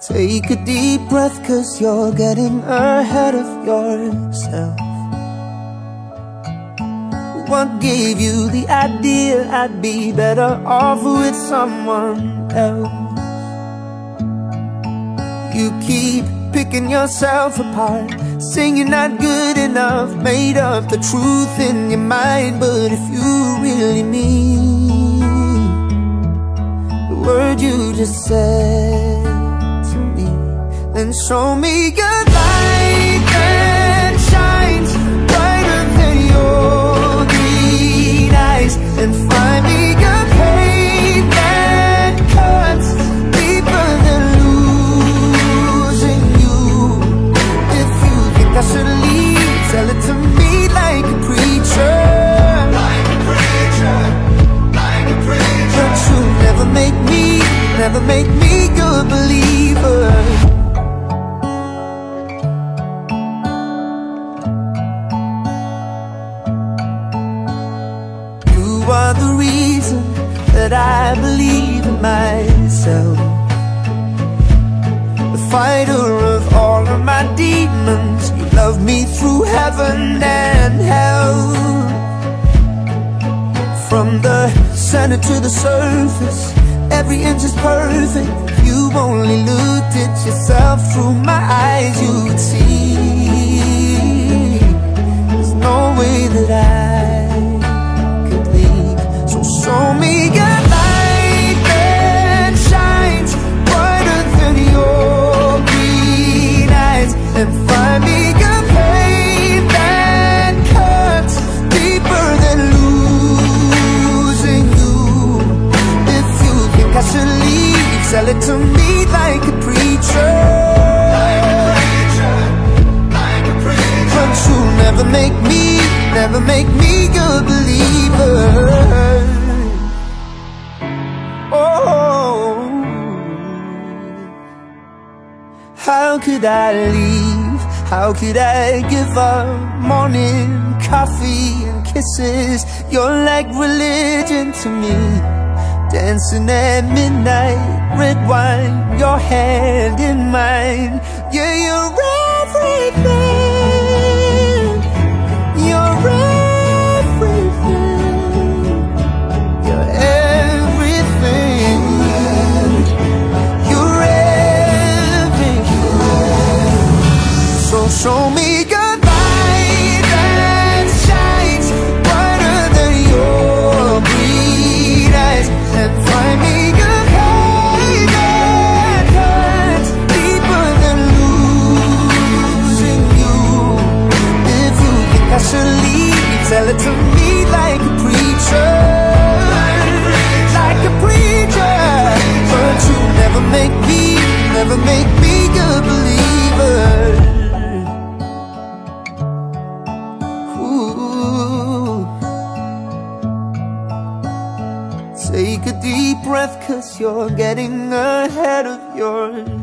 Take a deep breath, 'cause you're getting ahead of yourself. What gave you the idea I'd be better off with someone else? You keep picking yourself apart, saying you're not good enough, made up the truth in your mind. But if you really mean the word you just said to me, then show me your light that shines brighter than your green eyes, and find me your pain that cuts deeper than losing you. If you think I should leave, tell it to me like a preacher, like a preacher, like a preacher. But you'll never make me your believer. You are the reason that I believe in myself, the fighter of all of my demons. You love me through heaven and hell. From the center to the surface, every inch is perfect. If you only looked at yourself through my eyes, you would see there's no way that I could leave. So show me your light that shines brighter than your green eyes, and find me your pain that cuts deeper than losing you. If you think I should leave, tell it to me like a preacher, like a preacher, like a preacher. But you'll never make me your believer. Oh, how could I leave? How could I give up morning coffee and kisses? You're like religion to me. Dancing at midnight, red wine, your hand in mine. Yeah, you're everything. You're everything. You're everything. You're everything. So show me your light that shines brighter than your green eyes, and find me your pain that cuts deeper than losing you. If you think I should leave, tell it to me like a preacher, like a preacher. But you never make me your believer. Ooh. Take a deep breath, 'cause you're getting ahead of yourself.